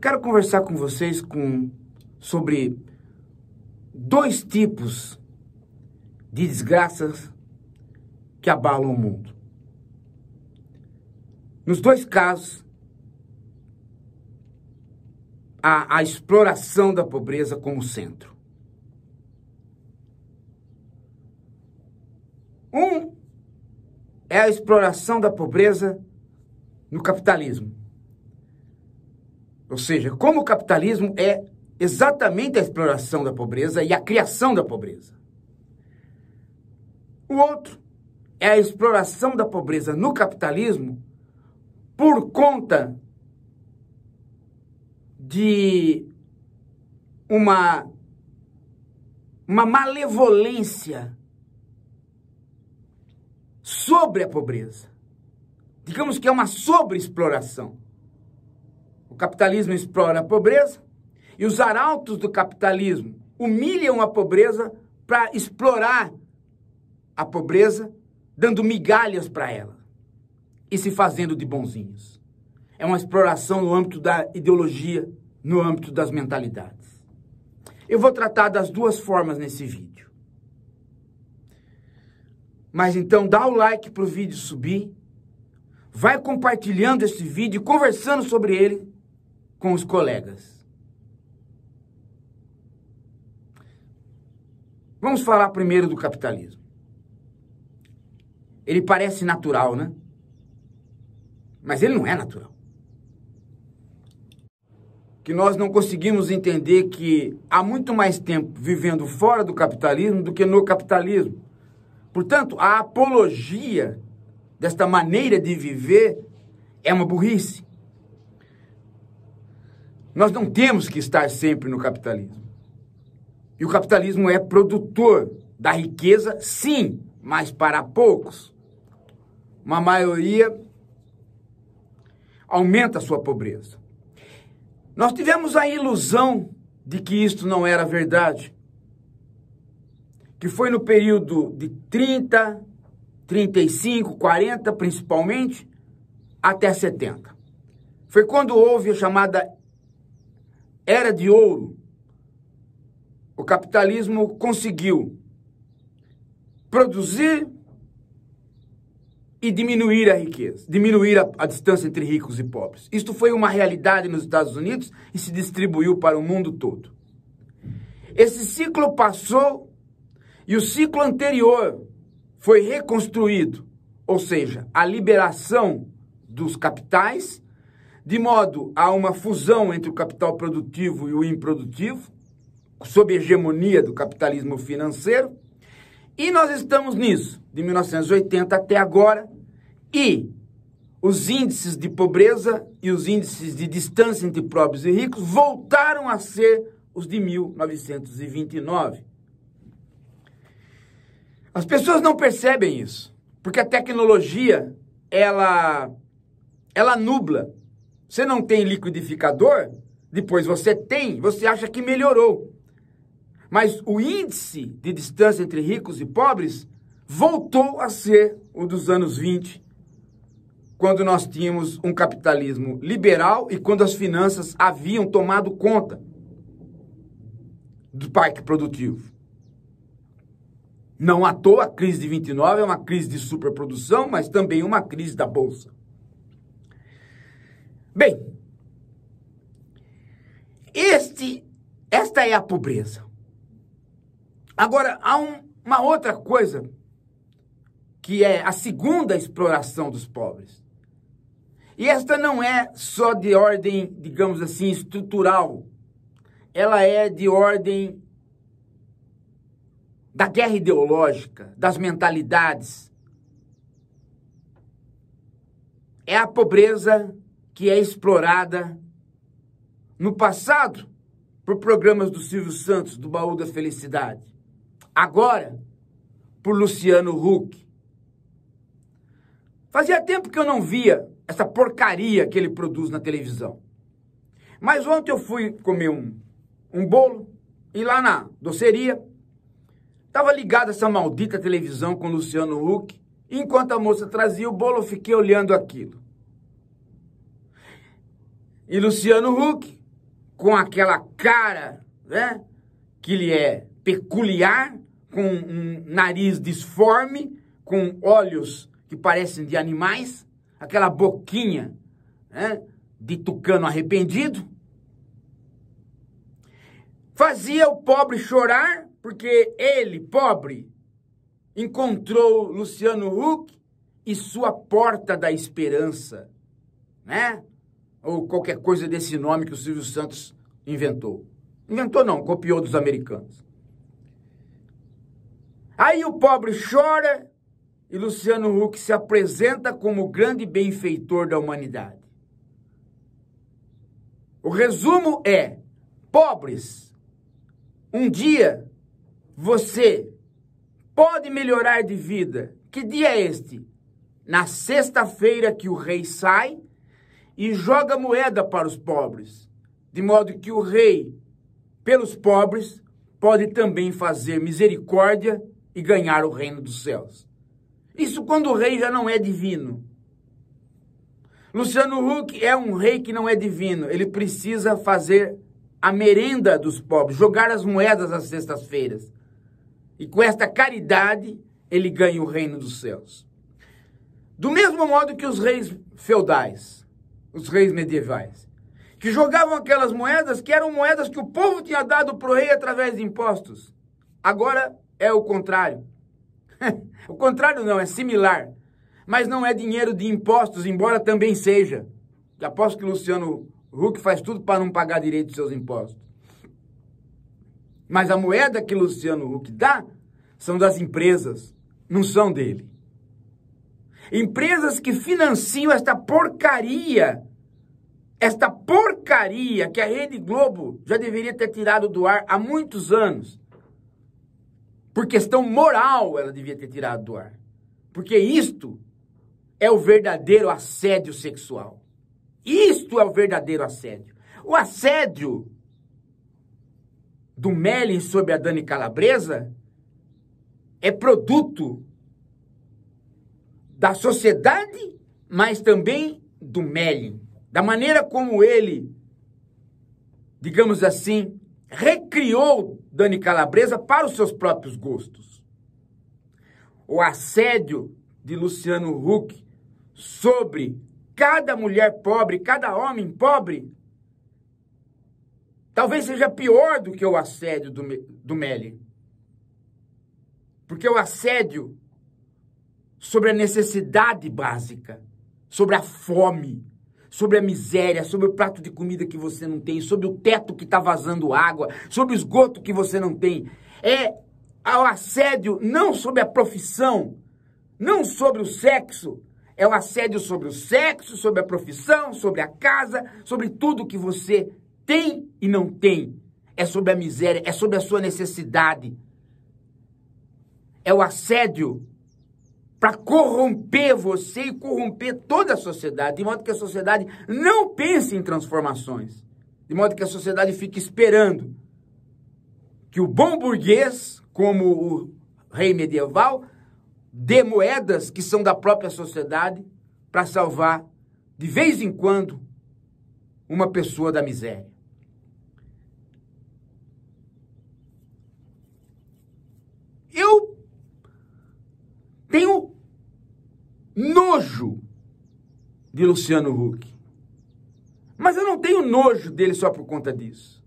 quero conversar com vocês sobre dois tipos de desgraças que abalam o mundo. Nos dois casos, há a exploração da pobreza como centro. Um é a exploração da pobreza no capitalismo. Ou seja, como o capitalismo é exatamente a exploração da pobreza e a criação da pobreza. O outro é a exploração da pobreza no capitalismo por conta de uma malevolência sobre a pobreza. Digamos que é uma sobreexploração. O capitalismo explora a pobreza e os arautos do capitalismo humilham a pobreza para explorar a pobreza, dando migalhas para ela e se fazendo de bonzinhos. É uma exploração no âmbito da ideologia, no âmbito das mentalidades. Eu vou tratar das duas formas nesse vídeo. Mas então dá o like para o vídeo subir, vai compartilhando esse vídeo e conversando sobre ele com os colegas. Vamos falar primeiro do capitalismo. Ele parece natural, né? Mas ele não é natural. Que nós não conseguimos entender que há muito mais tempo vivendo fora do capitalismo do que no capitalismo. Portanto, a apologia desta maneira de viver é uma burrice. Nós não temos que estar sempre no capitalismo. E o capitalismo é produtor da riqueza, sim, mas para poucos. Uma maioria aumenta a sua pobreza. Nós tivemos a ilusão de que isto não era verdade. Que foi no período de 30, 35, 40, principalmente, até 70. Foi quando houve a chamada Era de Ouro. O capitalismo conseguiu produzir e diminuir a riqueza, diminuir a distância entre ricos e pobres. Isto foi uma realidade nos Estados Unidos e se distribuiu para o mundo todo. Esse ciclo passou e o ciclo anterior foi reconstruído, ou seja, a liberação dos capitais, de modo a uma fusão entre o capital produtivo e o improdutivo, sob a hegemonia do capitalismo financeiro, e nós estamos nisso, de 1980 até agora, e os índices de pobreza e os índices de distância entre pobres e ricos voltaram a ser os de 1929. As pessoas não percebem isso, porque a tecnologia, ela nubla. Você não tem liquidificador, depois você tem, você acha que melhorou. Mas o índice de distância entre ricos e pobres voltou a ser o dos anos 20, quando nós tínhamos um capitalismo liberal e quando as finanças haviam tomado conta do parque produtivo. Não à toa, a crise de 29 é uma crise de superprodução, mas também uma crise da Bolsa. Bem, esta é a pobreza. Agora, há uma outra coisa, que é a segunda exploração dos pobres. E esta não é só de ordem, digamos assim, estrutural. Ela é de ordem da guerra ideológica, das mentalidades. É a pobreza que é explorada no passado por programas do Silvio Santos, do Baú da Felicidade. Agora, por Luciano Huck. Fazia tempo que eu não via essa porcaria que ele produz na televisão. Mas ontem eu fui comer um bolo e lá na doceria estava ligada essa maldita televisão com Luciano Huck. E enquanto a moça trazia o bolo, eu fiquei olhando aquilo. E Luciano Huck com aquela cara, né, que lhe é peculiar, com um nariz disforme, com olhos que parecem de animais, aquela boquinha, né, de tucano arrependido. Fazia o pobre chorar, porque ele, pobre, encontrou Luciano Huck e sua porta da esperança, né? Ou qualquer coisa desse nome que o Silvio Santos inventou. Inventou não, copiou dos americanos. Aí o pobre chora e Luciano Huck se apresenta como o grande benfeitor da humanidade. O resumo é: pobres, um dia você pode melhorar de vida. Que dia é este? Na sexta-feira que o rei sai e joga moeda para os pobres, de modo que o rei, pelos pobres, pode também fazer misericórdia e ganhar o reino dos céus. Isso quando o rei já não é divino. Luciano Huck é um rei que não é divino. Ele precisa fazer a merenda dos pobres, jogar as moedas às sextas-feiras. E com esta caridade, ele ganha o reino dos céus. Do mesmo modo que os reis feudais, os reis medievais, que jogavam aquelas moedas que eram moedas que o povo tinha dado para o rei através de impostos. Agora é o contrário. O contrário não, é similar. Mas não é dinheiro de impostos, embora também seja. Eu aposto que Luciano Huck faz tudo para não pagar direito dos seus impostos. Mas a moeda que Luciano Huck dá são das empresas, não são dele. Empresas que financiam esta porcaria que a Rede Globo já deveria ter tirado do ar há muitos anos. Por questão moral, ela devia ter tirado do ar. Porque isto é o verdadeiro assédio sexual. Isto é o verdadeiro assédio. O assédio do Mellen sobre a Dani Calabresa é produto da sociedade, mas também do Mellen. Da maneira como ele, digamos assim, recriou Dani Calabresa para os seus próprios gostos. O assédio de Luciano Huck sobre cada mulher pobre, cada homem pobre, talvez seja pior do que o assédio do Mellen. Porque o assédio sobre a necessidade básica, sobre a fome, sobre a miséria, sobre o prato de comida que você não tem, sobre o teto que está vazando água, sobre o esgoto que você não tem. É o assédio não sobre a profissão, não sobre o sexo, é o assédio sobre o sexo, sobre a profissão, sobre a casa, sobre tudo que você tem e não tem. É sobre a miséria, é sobre a sua necessidade. É o assédio para corromper você e corromper toda a sociedade, de modo que a sociedade não pense em transformações, de modo que a sociedade fique esperando que o bom burguês, como o rei medieval, dê moedas que são da própria sociedade para salvar, de vez em quando, uma pessoa da miséria. Eu tenho nojo de Luciano Huck. Mas eu não tenho nojo dele só por conta disso.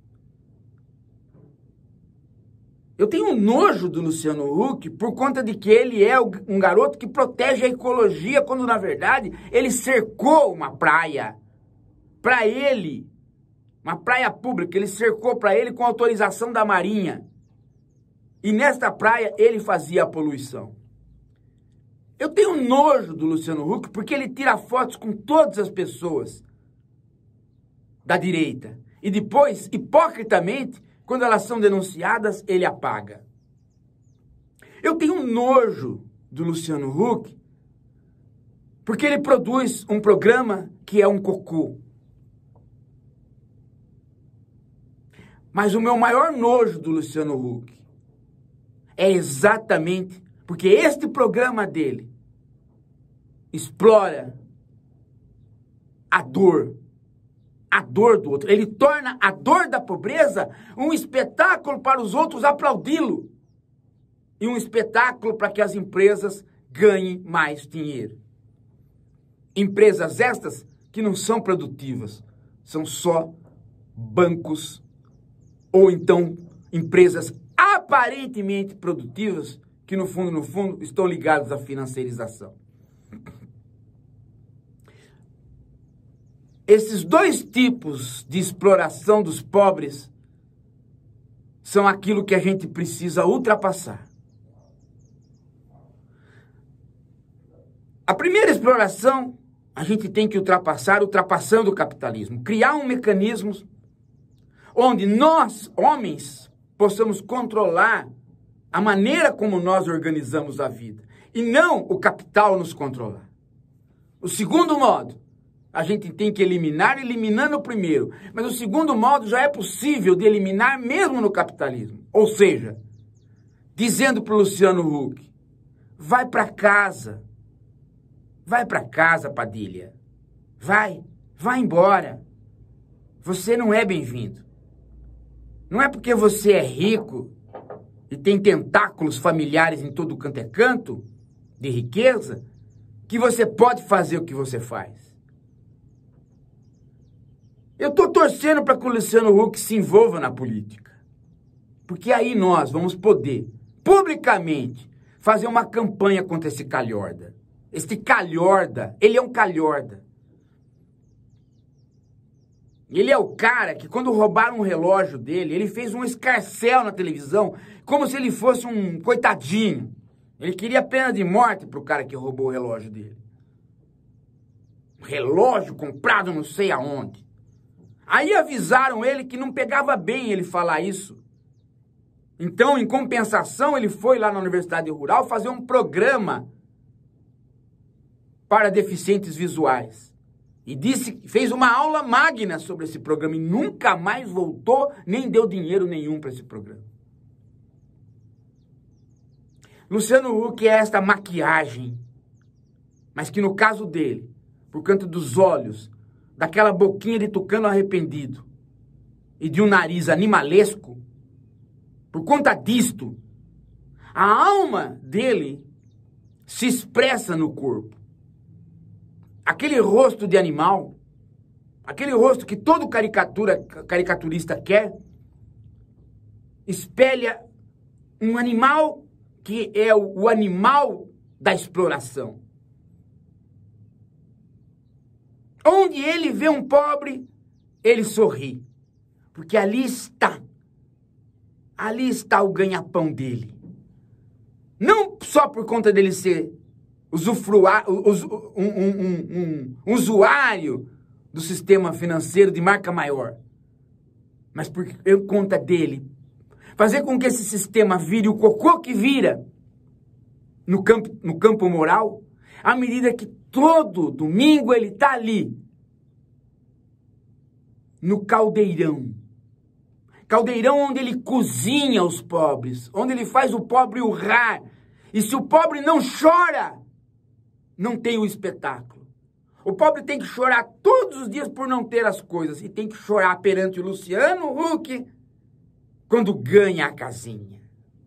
Eu tenho nojo do Luciano Huck por conta de que ele é um garoto que protege a ecologia, quando na verdade ele cercou uma praia para ele, uma praia pública, ele cercou para ele com autorização da Marinha. E nesta praia ele fazia a poluição. Eu tenho nojo do Luciano Huck porque ele tira fotos com todas as pessoas da direita. E depois, hipocritamente, quando elas são denunciadas, ele apaga. Eu tenho nojo do Luciano Huck porque ele produz um programa que é um cocô. Mas o meu maior nojo do Luciano Huck é exatamente porque este programa dele explora a dor, a dor do outro. Ele torna a dor da pobreza um espetáculo para os outros aplaudi-lo. E um espetáculo para que as empresas ganhem mais dinheiro. Empresas estas que não são produtivas, são só bancos ou então empresas aparentemente produtivas que no fundo, estão ligadas à financiarização. Esses dois tipos de exploração dos pobres são aquilo que a gente precisa ultrapassar. A primeira exploração a gente tem que ultrapassar, ultrapassando o capitalismo. Criar um mecanismo onde nós, homens, possamos controlar a maneira como nós organizamos a vida. E não o capital nos controlar. O segundo modo, a gente tem que eliminar, eliminando o primeiro. Mas o segundo modo já é possível de eliminar mesmo no capitalismo. Ou seja, dizendo para o Luciano Huck, vai para casa. Vai para casa, Padilha. Vai embora. Você não é bem-vindo. Não é porque você é rico e tem tentáculos familiares em todo canto é canto de riqueza que você pode fazer o que você faz. Eu estou torcendo para que o Luciano Huck se envolva na política. Porque aí nós vamos poder, publicamente, fazer uma campanha contra esse calhorda. Este calhorda, ele é um calhorda. Ele é o cara que quando roubaram um relógio dele, ele fez um escarcéu na televisão, como se ele fosse um coitadinho. Ele queria pena de morte pro cara que roubou o relógio dele. Relógio comprado não sei aonde. Aí avisaram ele que não pegava bem ele falar isso. Então, em compensação, ele foi lá na Universidade Rural fazer um programa para deficientes visuais. E fez uma aula magna sobre esse programa e nunca mais voltou, nem deu dinheiro nenhum para esse programa. Luciano Huck é esta maquiagem, mas que no caso dele, por conta dos olhos, daquela boquinha de tucano arrependido e de um nariz animalesco, por conta disto, a alma dele se expressa no corpo. Aquele rosto de animal, aquele rosto que todo caricaturista quer, espelha um animal que é o animal da exploração. Onde ele vê um pobre, ele sorri. Porque ali está o ganha-pão dele. Não só por conta dele ser um usuário do sistema financeiro de marca maior, mas por conta dele. Fazer com que esse sistema vire o cocô que vira no campo moral, à medida que todo domingo ele está ali, no caldeirão. Caldeirão onde ele cozinha os pobres, onde ele faz o pobre urrar. E se o pobre não chora, não tem o espetáculo. O pobre tem que chorar todos os dias por não ter as coisas. E tem que chorar perante o Luciano Huck quando ganha a casinha.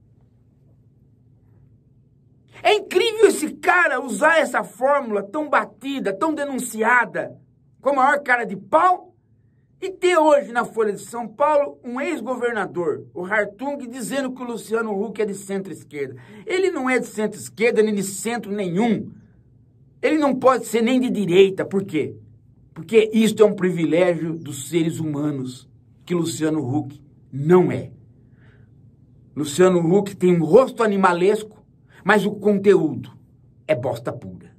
É incrível esse cara usar essa fórmula tão batida, tão denunciada, com a maior cara de pau, e ter hoje na Folha de São Paulo um ex-governador, o Hartung, dizendo que o Luciano Huck é de centro-esquerda. Ele não é de centro-esquerda nem de centro nenhum. Ele não pode ser nem de direita. Por quê? Porque isto é um privilégio dos seres humanos, que Luciano Huck não é. Luciano Huck tem um rosto animalesco, mas o conteúdo é bosta pura.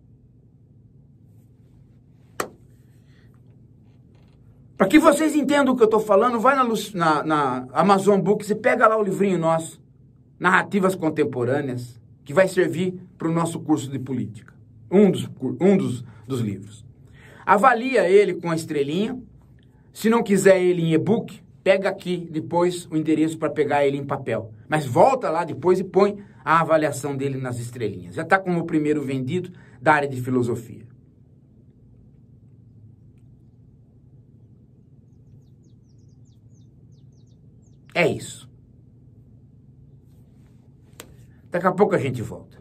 Para que vocês entendam o que eu estou falando, vai na Amazon Books e pega lá o livrinho nosso, Narrativas Contemporâneas, que vai servir para o nosso curso de política. Um dos livros. Avalia ele com a estrelinha. Se não quiser ele em e-book, pega aqui depois o endereço para pegar ele em papel. Mas volta lá depois e põe a avaliação dele nas estrelinhas. Já está como o primeiro vendido da área de filosofia. É isso. Daqui a pouco a gente volta.